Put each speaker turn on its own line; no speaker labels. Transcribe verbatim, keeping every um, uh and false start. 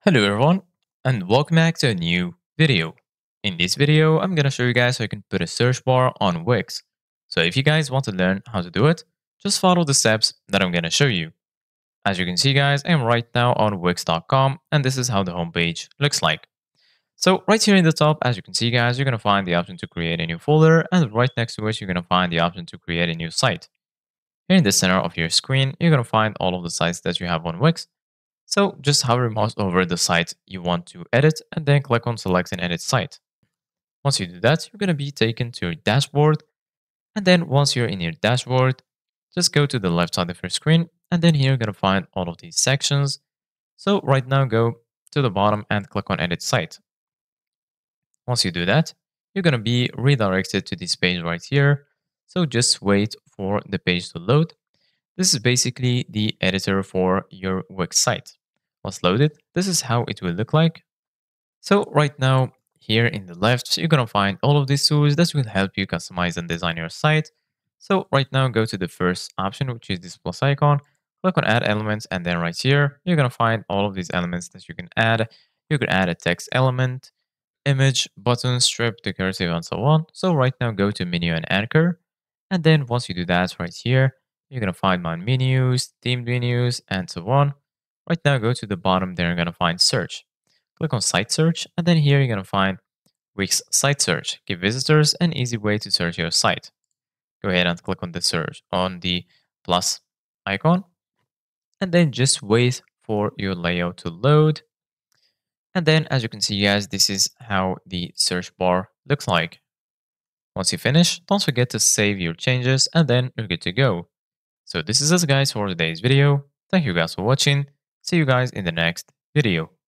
Hello everyone, and welcome back to a new video. In this video, I'm gonna show you guys how you can put a search bar on Wix. So if you guys want to learn how to do it, just follow the steps that I'm gonna show you. As you can see guys, I'm right now on wix dot com and this is how the homepage looks like. So right here in the top, as you can see guys, you're gonna find the option to create a new folder, and right next to it, you're gonna find the option to create a new site. Here in the center of your screen, you're gonna find all of the sites that you have on Wix. So just hover mouse over the site you want to edit and then click on select and edit site. Once you do that, you're going to be taken to your dashboard. And then once you're in your dashboard, just go to the left side of your screen. And then here you're going to find all of these sections. So right now go to the bottom and click on edit site. Once you do that, you're going to be redirected to this page right here. So just wait for the page to load. This is basically the editor for your Wix site. Once loaded, this is how it will look like. So right now, here in the left, you're going to find all of these tools that will help you customize and design your site. So right now, go to the first option, which is this plus icon. Click on add elements, and then right here, you're going to find all of these elements that you can add. You can add a text element, image, button, strip, decorative, and so on. So right now, go to menu and anchor. And then once you do that right here, you're going to find my menus, themed menus, and so on. Right now, go to the bottom there, you're going to find search. Click on site search, and then here you're going to find Wix site search. Give visitors an easy way to search your site. Go ahead and click on the search on the plus icon, and then just wait for your layout to load. And then as you can see guys, this is how the search bar looks like. Once you finish, don't forget to save your changes and then you're good to go. So this is us guys for today's video. Thank you guys for watching. See you guys in the next video.